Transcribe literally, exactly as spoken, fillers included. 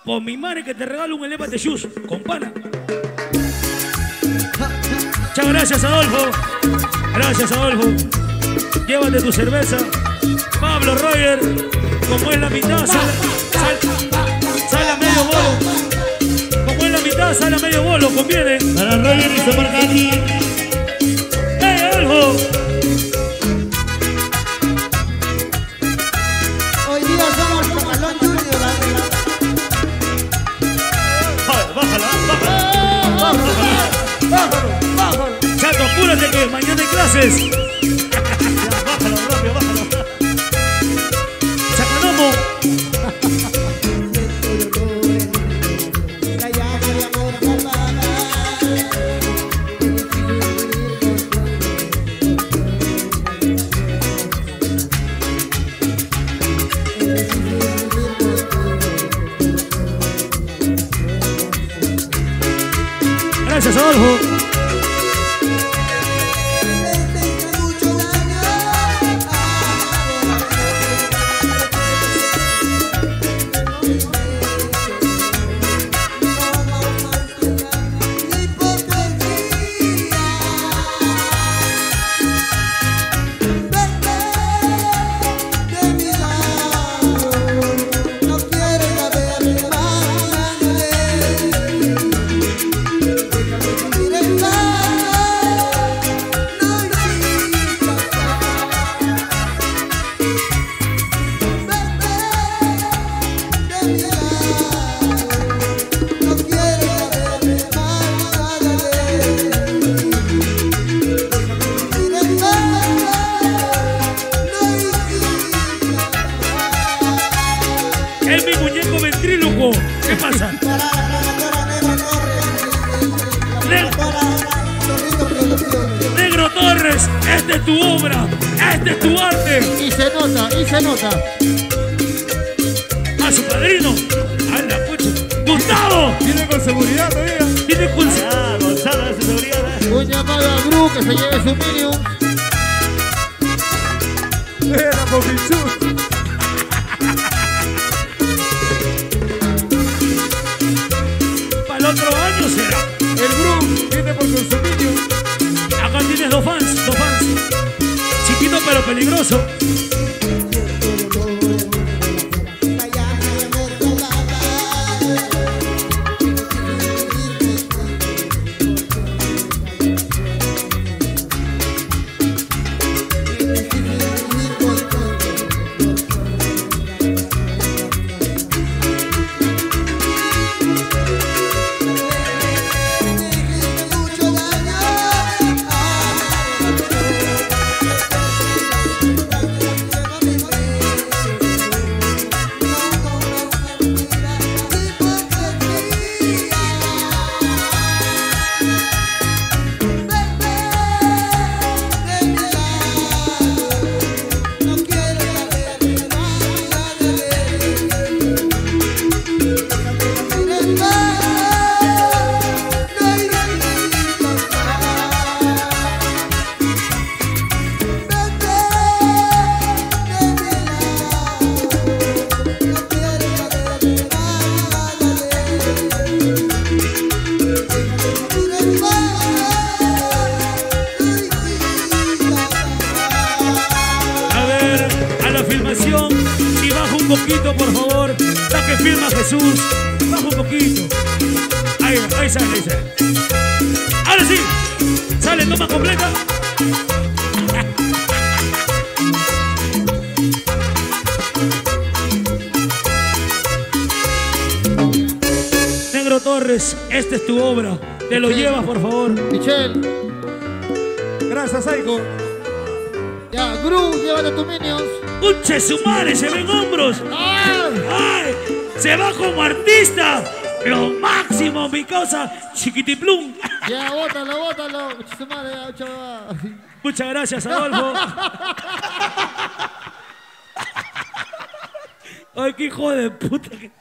Por mi madre que te regalo un Elévate Shoes con pana. Muchas gracias, Adolfo. Gracias, Adolfo. Llévate tu cerveza. Pablo Roger, como es la mitad, sale, sale, sale a medio bolo. Como es la mitad, sale a medio bolo, conviene. Para Roger y se marca aquí. ¡Hey, Adolfo! Hoy día somos el Chacalón Junior. Bájala, bájala. Bájala, bájalo, bájalo. Chato, apúrate que mañana hay clases. Ya, bájalo, rápido, bájalo. Chacanomo. Gracias, Adolfo. Es mi muñeco ventríloco. ¿Qué pasa? Ne Negro Torres, esta es tu obra, este es tu arte. Y se nota, y se nota. A su padrino, a la pucha. ¡Gustavo! Viene con seguridad todavía. Viene con Ah, Gonzalo de seguridad. Un llamado a Gru que se lleve su minion. Era Popichú. Para el otro año será. El Gru viene por consumicio. Acá tienes dos fans, dos fans. Chiquito pero peligroso. Si baja un poquito, por favor. La que filma Jesús. Baja un poquito. Ahí, ahí sale, ahí sale. Ahora sí. Sale, toma completa. Negro Torres, esta es tu obra. Te lo llevas, por favor. Michelle. Gracias, Aiko. Ya, Gru, llévate tus minions. ¡Uche su madre! ¡Se ven hombros! ¡Ay! ¡Ay! ¡Se va como artista! ¡Lo máximo, mi causa! ¡Chiquitiplum! Ya, bótalo, bótalo. Su madre, ya, chaval. Muchas gracias, Adolfo. ¡Ay, qué hijo de puta!